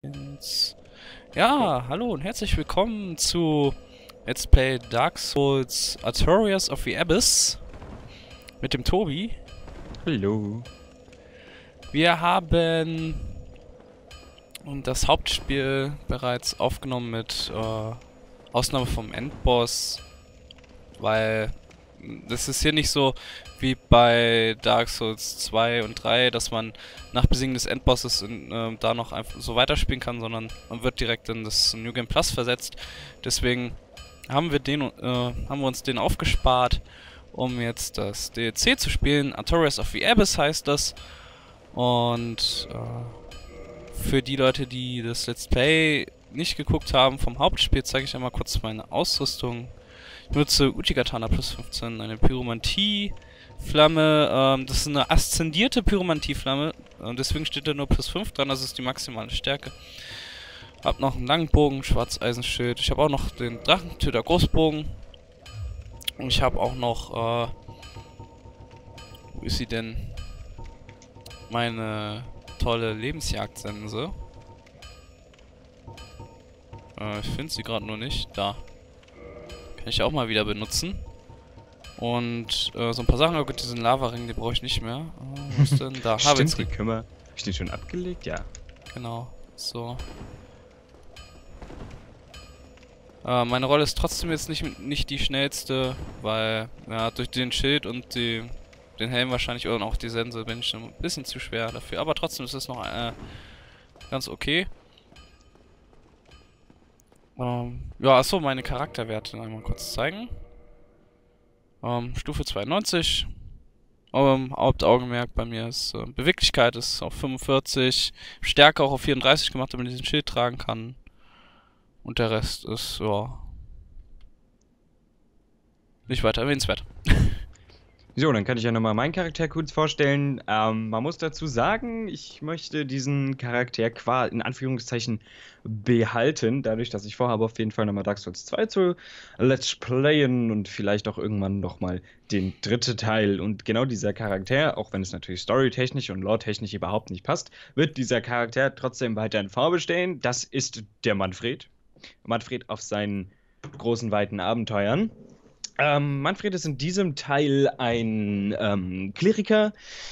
Ja, hallo und herzlich willkommen zu Let's Play Dark Souls Artorias of the Abyss mit dem Tobi. Hallo. Wir haben das Hauptspiel bereits aufgenommen mit Ausnahme vom Endboss, weil das ist hier nicht so wie bei Dark Souls 2 und 3, dass man nach Besiegen des Endbosses da noch einfach so weiterspielen kann, sondern man wird direkt in das New Game Plus versetzt. Deswegen haben wir uns den aufgespart, um jetzt das DLC zu spielen. Artorias of the Abyss heißt das. Und für die Leute, die das Let's Play nicht geguckt haben vom Hauptspiel, zeige ich einmal kurz meine Ausrüstung. Ich nutze Uchigatana plus 15, eine Pyromantie-Flamme. Das ist eine aszendierte Pyromantie-Flamme. Deswegen steht da nur plus 5 dran, das ist die maximale Stärke. Hab noch einen langen Bogen, Schwarzeisenschild. Ich habe auch noch den Drachentöter Großbogen. Und ich habe auch noch, wo ist sie denn? Meine tolle Lebensjagdsense. Ich finde sie gerade nur nicht. Da. Kann ich auch mal wieder benutzen. Und so ein paar Sachen, aber gut, diesen Lavaring, den brauche ich nicht mehr. Wo ist denn? Da, Stimmt, die können wir... Hab ich den schon abgelegt? Ja. Genau, so. Meine Rolle ist trotzdem jetzt nicht die schnellste, weil, ja, durch den Schild und den Helm wahrscheinlich und auch die Sense bin ich schon ein bisschen zu schwer dafür. Aber trotzdem ist es noch ganz okay. Ja, achso, meine Charakterwerte einmal kurz zeigen. Stufe 92. Hauptaugenmerk bei mir ist Beweglichkeit ist auf 45. Stärke auch auf 34 gemacht, damit ich den Schild tragen kann. Und der Rest ist, ja, nicht weiter erwähnenswert. So, dann kann ich ja nochmal meinen Charakter kurz vorstellen. Man muss dazu sagen, ich möchte diesen Charakter in Anführungszeichen behalten, dadurch, dass ich vorhabe, auf jeden Fall nochmal Dark Souls 2 zu Let's Playen und vielleicht auch irgendwann nochmal den dritten Teil. Und genau dieser Charakter, auch wenn es natürlich storytechnisch und lore-technisch überhaupt nicht passt, wird dieser Charakter trotzdem weiterhin vorbestehen. Das ist der Manfred. Manfred auf seinen großen, weiten Abenteuern. Manfred ist in diesem Teil ein Kleriker,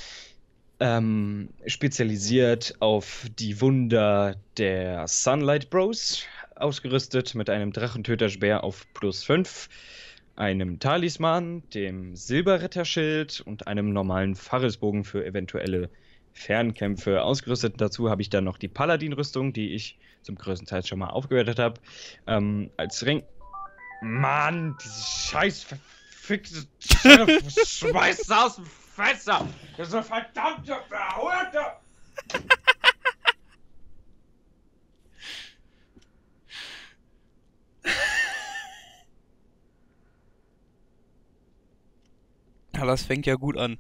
spezialisiert auf die Wunder der Sunlight Bros, ausgerüstet mit einem Drachentöterspeer auf plus 5, einem Talisman, dem Silberritterschild und einem normalen Pharrisbogen für eventuelle Fernkämpfe ausgerüstet. Dazu habe ich dann noch die Paladin-Rüstung, die ich zum größten Teil schon mal aufgewertet habe, als Ring. Mann, diese scheiß verfickte schmeißt aus dem Fenster! Das ist eine verdammte Verholte! Ja, das fängt ja gut an.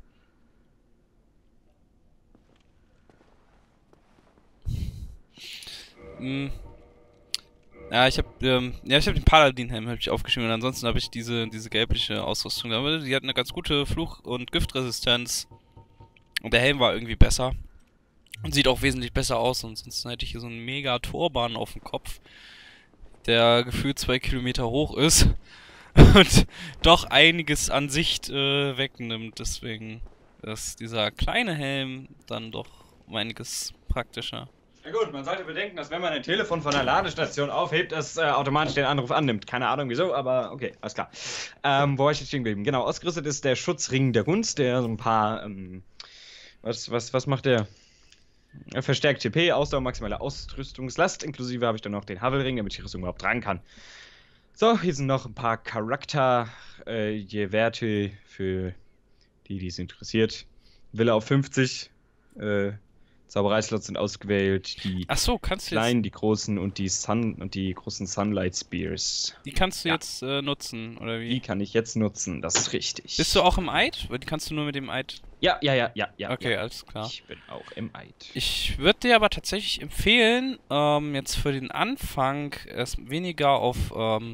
Ja, ich habe den Paladin-Helm hab ich aufgeschrieben und ansonsten habe ich diese gelbliche Ausrüstung. Aber die hat eine ganz gute Fluch- und Giftresistenz. Und der Helm war irgendwie besser. Und sieht auch wesentlich besser aus. Und sonst hätte ich hier so einen mega Turban auf dem Kopf, der gefühlt 2 Kilometer hoch ist. Und doch einiges an Sicht wegnimmt. Deswegen ist dieser kleine Helm dann doch um einiges praktischer. Na gut, man sollte bedenken, dass wenn man ein Telefon von einer Ladestation aufhebt, das automatisch den Anruf annimmt. Keine Ahnung wieso, aber okay, alles klar. Wo war ich jetzt stehen geblieben? Genau, ausgerüstet ist der Schutzring der Gunst, der so ein paar, was macht der? Er verstärkt TP, Ausdauer, maximale Ausrüstungslast, inklusive habe ich dann noch den Havelring, damit ich die Rüstung überhaupt tragen kann. So, hier sind noch ein paar Charakter-Werte für die es interessiert. Wille auf 50, Zaubereislots sind ausgewählt, die Ach so, kannst du jetzt, kleinen, die großen und die großen Sunlight Spears. die kannst du jetzt nutzen, oder wie? Die kann ich jetzt nutzen, das ist richtig. Bist du auch im Eid? Weil die kannst du nur mit dem Eid. Ja. Okay, Ja. alles klar. Ich bin auch im Eid. Ich würde dir aber tatsächlich empfehlen, jetzt für den Anfang erst weniger auf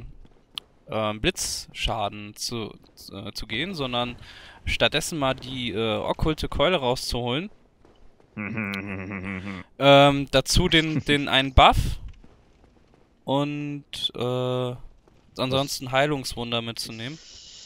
Blitzschaden zu gehen, sondern stattdessen mal die okkulte Keule rauszuholen Dazu den einen Buff und ansonsten Heilungswunder mitzunehmen.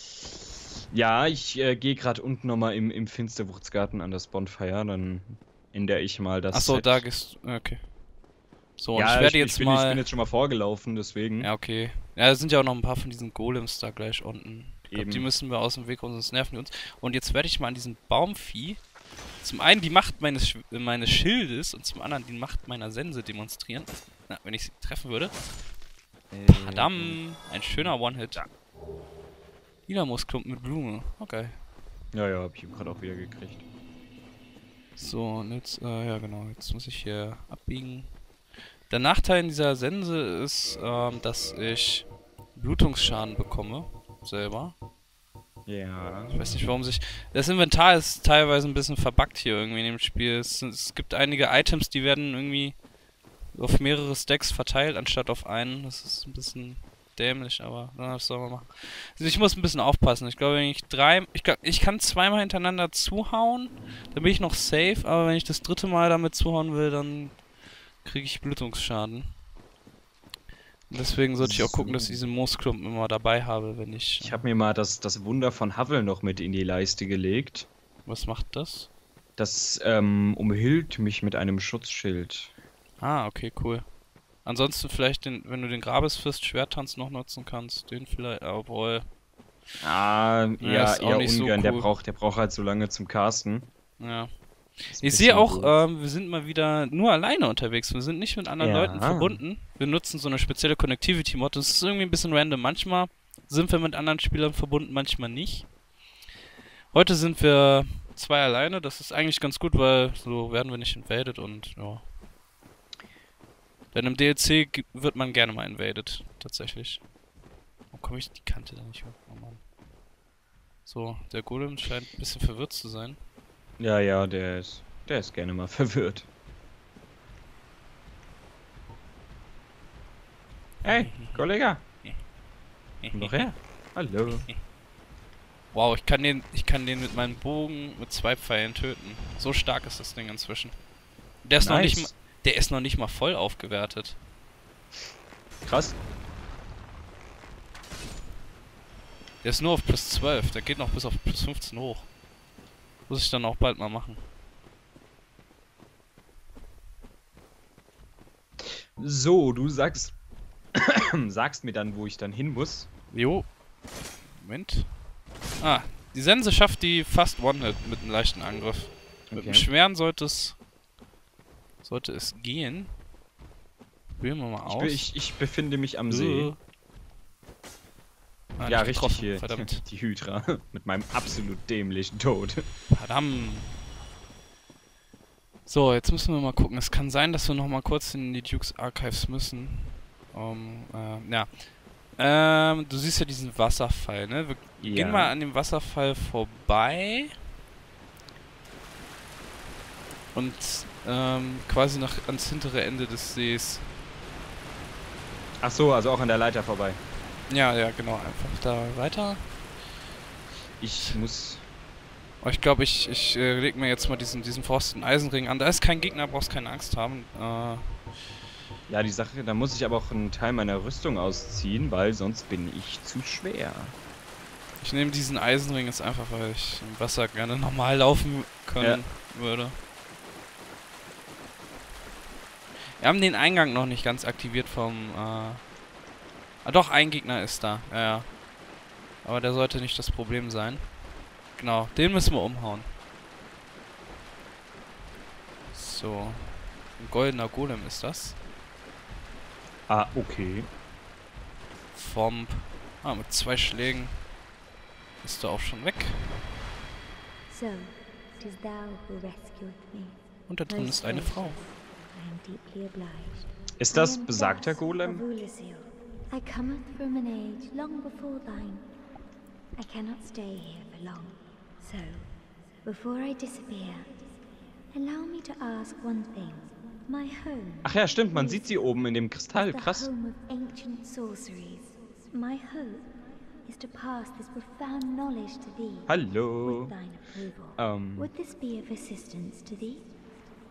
Ja, ich gehe gerade unten nochmal im Finsterwurzgarten an das Bonfire, dann ändere ich mal das Achso, Set. da gehst okay. So, und Ja, ich werde jetzt ich mal... bin jetzt schon mal vorgelaufen, deswegen. Ja, okay. Ja, da sind ja auch noch ein paar von diesen Golems da gleich unten. Ich glaube, die Eben. müssen wir aus dem Weg räumen, sonst nerven die uns. Und jetzt werde ich mal an diesem Baumvieh zum einen die Macht meines Schildes und zum anderen die Macht meiner Sense demonstrieren. Na, wenn ich sie treffen würde. Padam! Ein schöner One-Hit. Lila Moosklumpen mit Blume. Okay. Ja, hab ich ihm gerade auch wieder gekriegt. So, und jetzt, ja genau, jetzt muss ich hier abbiegen. Der Nachteil in dieser Sense ist, dass ich Blutungsschaden bekomme. Selber. Ja. Ich weiß nicht, warum sich... Das Inventar ist teilweise ein bisschen verbuggt hier irgendwie in dem Spiel. Es gibt einige Items, die werden irgendwie auf mehrere Stacks verteilt, anstatt auf einen. Das ist ein bisschen dämlich, aber was soll man machen? Also ich muss ein bisschen aufpassen. Ich glaube, wenn ich kann zweimal hintereinander zuhauen, dann bin ich noch safe, aber wenn ich das dritte Mal damit zuhauen will, dann kriege ich Blutungsschaden. Und deswegen sollte ich auch gucken, dass ich diese Moosklumpen immer dabei habe, wenn ich... Ich habe mir mal das Wunder von Havel noch mit in die Leiste gelegt. Was macht das? Das umhüllt mich mit einem Schutzschild. Ah, okay, cool. Ansonsten vielleicht, wenn du den Grabesfürst Schwerttanz noch nutzen kannst, den vielleicht, obwohl... Ja, ist auch eher nicht so ungern. cool. Der braucht halt so lange zum Casten. Ja. Ist ein Ich bisschen sehe auch, doof. wir sind mal wieder nur alleine unterwegs. Wir sind nicht mit anderen Ja. Leuten verbunden. Wir nutzen so eine spezielle Connectivity-Mod. Das ist irgendwie ein bisschen random. Manchmal sind wir mit anderen Spielern verbunden, manchmal nicht. Heute sind wir 2 alleine. Das ist eigentlich ganz gut, weil so werden wir nicht invaded und ja. Denn im DLC wird man gerne mal invaded, tatsächlich. Wo komme ich die Kante da nicht hoch? Oh Mann. So, der Golem scheint ein bisschen verwirrt zu sein. Ja, der ist gerne mal verwirrt. Hey, Kollege. Komm doch her. Hallo. Wow, ich kann den mit meinem Bogen mit 2 Pfeilen töten. So stark ist das Ding inzwischen. Der ist Nice. der ist noch nicht mal voll aufgewertet. Krass. Der ist nur auf plus 12. Der geht noch bis auf plus 15 hoch. Muss ich dann auch bald mal machen. So, du sagst mir dann, wo ich dann hin muss. Jo. Moment. Ah, die Sense schafft die fast One-Hit mit einem leichten Angriff. Mit dem Okay. schweren sollte es gehen. Probieren wir mal aus. Ich befinde mich am See. Ah, Ja, nicht richtig getroffen, hier. verdammt. Die Hydra. Mit meinem absolut dämlichen Tod. Verdammt. So, jetzt müssen wir mal gucken. Es kann sein, dass wir noch mal kurz in die Dukes Archives müssen. Ja. Du siehst ja diesen Wasserfall, ne? Wir gehen mal an dem Wasserfall vorbei. Und quasi ans hintere Ende des Sees. Ach so, also auch an der Leiter vorbei. Ja, genau. Einfach da weiter. Ich muss... Oh, ich glaube, ich leg mir jetzt mal diesen verrosteten Eisenring an. Da ist kein Gegner, brauchst keine Angst haben. Ja, die Sache, da muss ich aber auch einen Teil meiner Rüstung ausziehen, weil sonst bin ich zu schwer. Ich nehme diesen Eisenring jetzt einfach, weil ich im Wasser gerne normal laufen können würde. Wir haben den Eingang noch nicht ganz aktiviert vom... doch, ein Gegner ist da. Ja. Aber der sollte nicht das Problem sein. Genau, den müssen wir umhauen. So. Ein goldener Golem ist das. Ah, okay. Fomp. Mit 2 Schlägen ist er auch schon weg. So, it is thou who rescued me. Und da drin ist eine Frau. I am deeply obliged. Ist das besagter Golem? I cometh from an age long before thine. I cannot stay here for long. So, before I disappear, allow me to ask one thing. My home. Ach ja, stimmt, man sieht sie oben in dem Kristall. The Krass. home of ancient sorceries. My hope is to pass this profound knowledge to thee. Hallo. With thine approval. Ähm, Would this be of assistance to thee?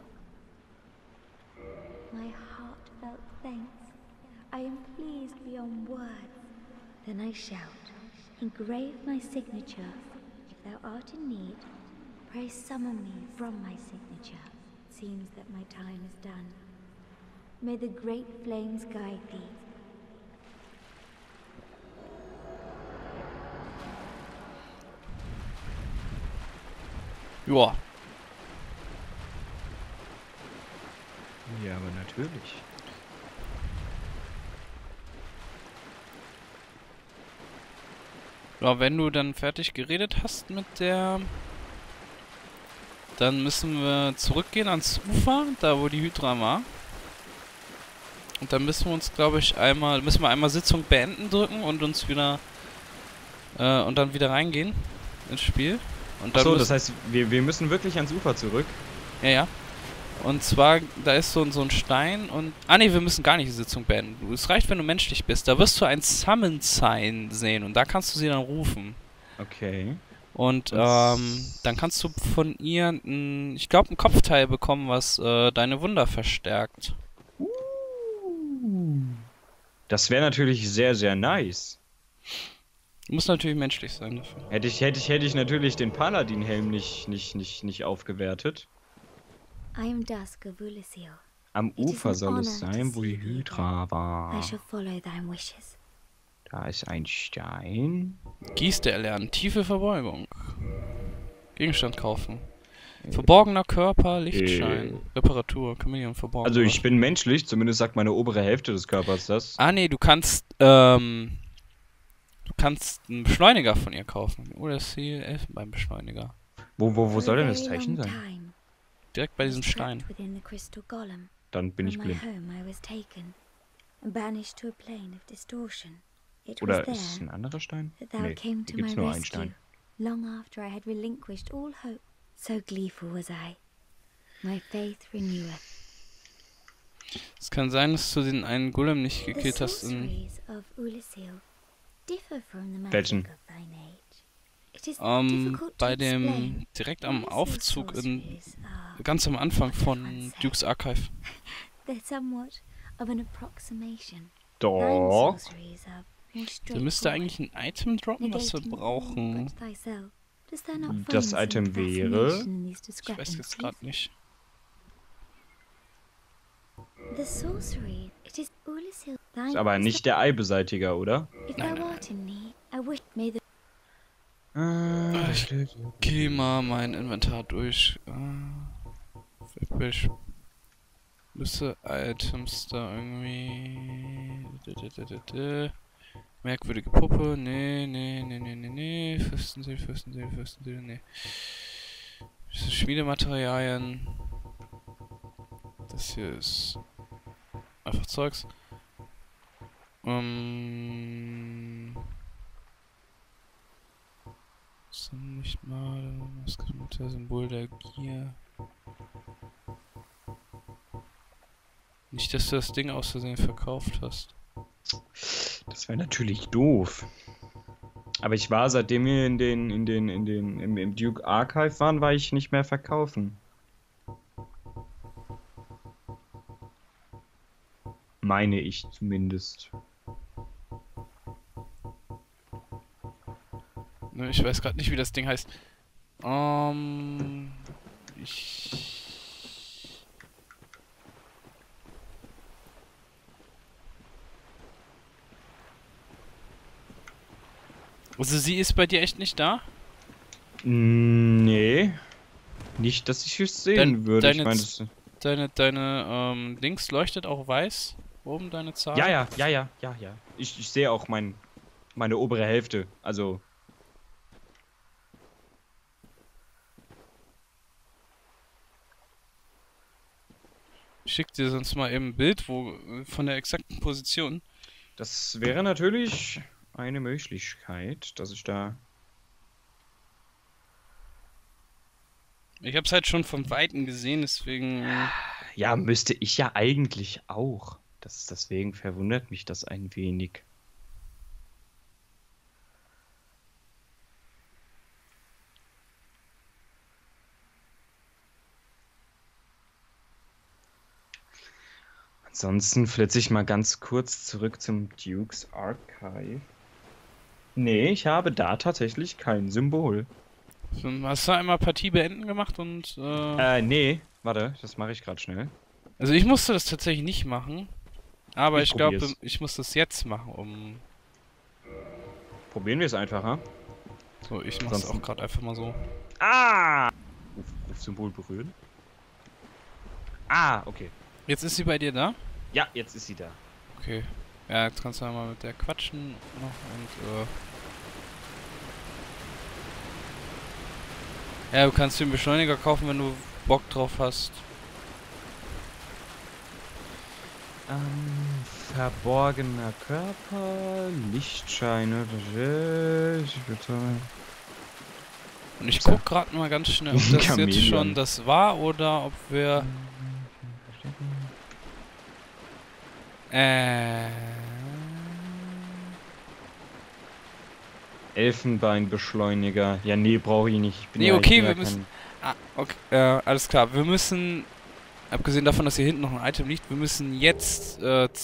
my heartfelt thanks. I am pleased beyond words. Then I shout, engrave my signature. If thou art in need, pray summon me from my signature. Seems that my time is done. May the great flames guide thee. Joa. Ja, aber natürlich. Ja, wenn du dann fertig geredet hast mit der... Dann müssen wir zurückgehen ans Ufer, da wo die Hydra war. Und dann müssen wir uns, glaube ich, einmal Sitzung beenden drücken und uns wieder... und dann wieder reingehen ins Spiel. Und dann Achso, das heißt, wir müssen wirklich ans Ufer zurück. Ja, ja. Und zwar, da ist so ein Stein und... Ah ne, wir müssen gar nicht die Sitzung beenden. Es reicht, wenn du menschlich bist. Da wirst du ein Summon-Sign sehen und da kannst du sie dann rufen. Okay. Und dann kannst du von ihr, ich glaube, ein Kopfteil bekommen, was deine Wunder verstärkt. Das wäre natürlich sehr, sehr nice. Du musst natürlich menschlich sein dafür. Hätte ich natürlich den Paladin-Helm nicht aufgewertet. I am Dusk of Ulisil. Am It is Ufer an soll es honor to sein, wo see die thee Hydra I war. shall follow thine wishes. Da ist ein Stein. Geste erlernen, tiefe Verbeugung. Gegenstand kaufen. Verborgener Körper, Lichtschein. Reparatur, Chameleon, verborgen. Also ich bin menschlich, zumindest sagt meine obere Hälfte des Körpers das. Ah nee, du kannst einen Beschleuniger von ihr kaufen. Oder Ziel Elfenbeinbeschleuniger. Wo soll denn das Zeichen sein? Direkt bei diesem Stein. Dann bin ich blind. Oder ist es ein anderer Stein? Nee, hier gibt's nur einen Stein. Long after I had relinquished all hope, so gleeful was I. My faith reneweth. Es kann sein, dass du den einen Golem nicht gekillt hast in... Welchen? Bei dem direkt am Aufzug ganz am Anfang von Duke's Archive. Doch. Da müsste eigentlich ein Item droppen, was wir brauchen. Das Item wäre... Ich weiß jetzt gerade nicht. Ist aber nicht der Eibeseitiger, oder? Ich geh mal mein Inventar durch. Müsse Items da irgendwie... Merkwürdige Puppe, nee. Fürstenseel, nee. Das sind Schmiedematerialien. Das hier ist einfach Zeugs. Sind nicht mal das Symbol der Gier. Nicht, dass du das Ding aus Versehen verkauft hast. Das wäre natürlich doof. Aber ich war, seitdem wir im Duke Archive waren, war ich nicht mehr verkaufen. Meine ich zumindest. Ich weiß gerade nicht, wie das Ding heißt. Also sie ist bei dir echt nicht da? Nee. Nicht, dass ich es sehen würde. Ich meine, deine Dings leuchtet auch weiß. Oben deine Zahl. Ja. Ich sehe auch meine obere Hälfte. Also. Ich schick dir sonst mal eben ein Bild von der exakten Position. Das wäre natürlich eine Möglichkeit, dass ich da... Ich hab's halt schon von Weitem gesehen, deswegen... Ja, müsste ich ja eigentlich auch. Deswegen verwundert mich das ein wenig. Ansonsten flitze ich mal ganz kurz zurück zum Duke's Archive. Nee, ich habe da tatsächlich kein Symbol. So, hast du einmal Partie beenden gemacht und Nee, warte, das mache ich gerade schnell. also ich musste das tatsächlich nicht machen, aber ich glaube, probier's. ich muss das jetzt machen, um Probieren wir es einfach, ha? so, ich mach's Ansonsten- auch gerade einfach mal so. Ah! Rufsymbol berühren. Ah, okay. Jetzt ist sie bei dir da? Ja, jetzt ist sie da. Okay. Ja, jetzt kannst du mal mit der quatschen noch und ja, du kannst den Beschleuniger kaufen, wenn du Bock drauf hast. Verborgener Körper, Lichtscheine. Und ich guck gerade mal ganz schnell, ob das jetzt Chamäleon. schon das war oder ob wir Elfenbeinbeschleuniger. Ja, nee, brauche ich nicht. Ich bin Nee, ja, ich okay, bin ja wir müssen- okay, alles klar. Wir müssen, abgesehen davon, dass hier hinten noch ein Item liegt, wir müssen jetzt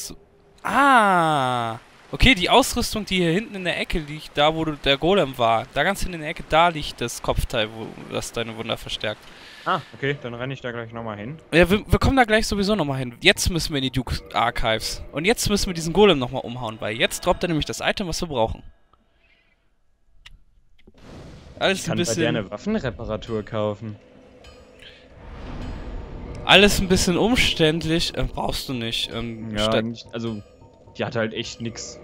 okay, die Ausrüstung, die hier hinten in der Ecke liegt, da wo der Golem war, da ganz hinten in der Ecke, da liegt das Kopfteil, wo das deine Wunder verstärkt. Okay, dann renne ich da gleich nochmal hin. Ja, wir kommen da gleich sowieso nochmal hin. Jetzt müssen wir in die Duke Archives. Und jetzt müssen wir diesen Golem nochmal umhauen, weil jetzt droppt er nämlich das Item, was wir brauchen. Alles Ich ein kann bei der eine bisschen, Waffenreparatur kaufen. alles ein bisschen umständlich. Brauchst du nicht. Ja, eigentlich, also, die hat halt echt nix.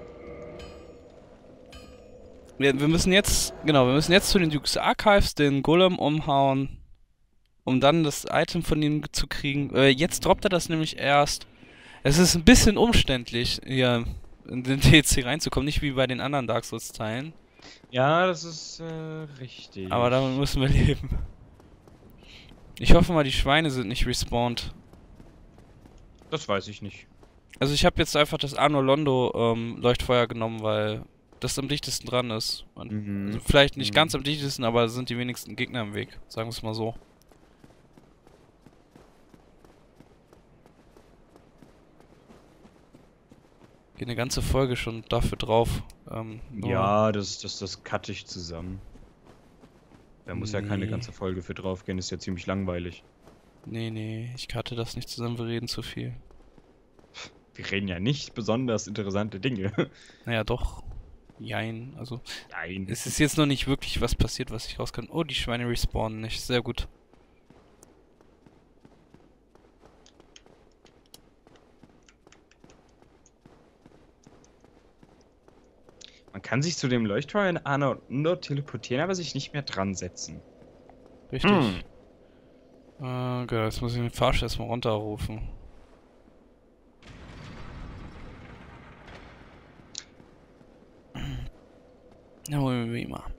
Wir müssen jetzt, genau, wir müssen jetzt zu den Duke's Archives den Golem umhauen, um dann das Item von ihm zu kriegen. Jetzt droppt er das nämlich erst. Es ist ein bisschen umständlich, hier in den DLC reinzukommen, nicht wie bei den anderen Dark Souls Teilen. Ja, das ist richtig. Aber damit müssen wir leben. Ich hoffe mal, die Schweine sind nicht respawned. Das weiß ich nicht. Also ich habe jetzt einfach das Arno Londo Leuchtfeuer genommen, weil das am dichtesten dran ist. Und also vielleicht nicht ganz am dichtesten, aber es sind die wenigsten Gegner im Weg. Sagen wir es mal so. Geht eine ganze Folge schon dafür drauf. Nur- Ja, das cutte ich zusammen. Da muss ja keine Nee. ganze Folge für draufgehen, ist ja ziemlich langweilig. Nee, ich cutte das nicht zusammen, wir reden zu viel. Wir reden ja nicht besonders interessante Dinge. Naja, doch. Jein, also Nein. es ist jetzt noch nicht wirklich was passiert, was ich raus kann. Oh, die Schweine respawnen nicht. Sehr gut. Man kann sich zu dem Leuchtfeuer in Arno teleportieren, aber sich nicht mehr dran setzen. Richtig. Okay, jetzt muss ich den Fahrstuhl erstmal runterrufen. Ja, holen wir wie immer.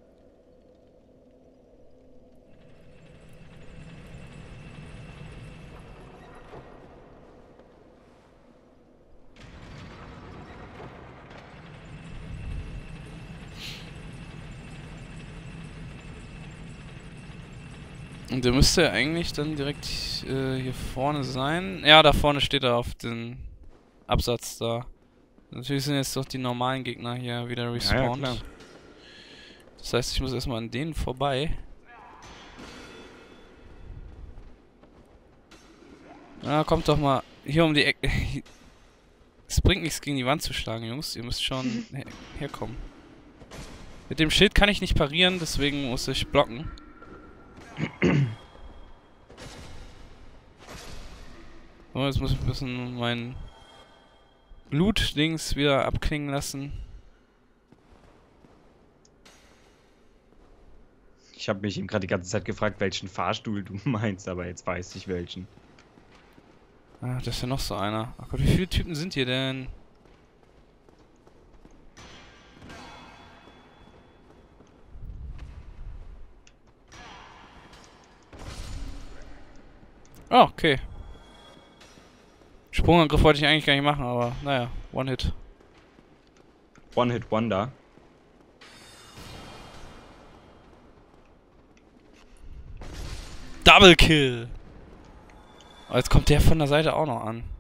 Und der müsste ja eigentlich dann direkt hier vorne sein. Ja, da vorne steht er auf den Absatz da. Natürlich sind jetzt doch die normalen Gegner hier wieder respawned. klar. Das heißt, ich muss erstmal an denen vorbei. Na, kommt doch mal hier um die Ecke. Es bringt nichts gegen die Wand zu schlagen, Jungs. Ihr müsst schon herkommen. Mit dem Schild kann ich nicht parieren, deswegen muss ich blocken. So, jetzt muss ich ein bisschen mein Blutdings wieder abklingen lassen. Ich habe mich eben gerade die ganze Zeit gefragt, welchen Fahrstuhl du meinst, aber jetzt weiß ich welchen. Ah, das ist ja noch so einer. Ach Gott, wie viele Typen sind hier denn? Oh, okay. Sprungangriff wollte ich eigentlich gar nicht machen, aber naja, One-Hit. One-Hit-Wonder. Double Kill! Oh, jetzt kommt der von der Seite auch noch an.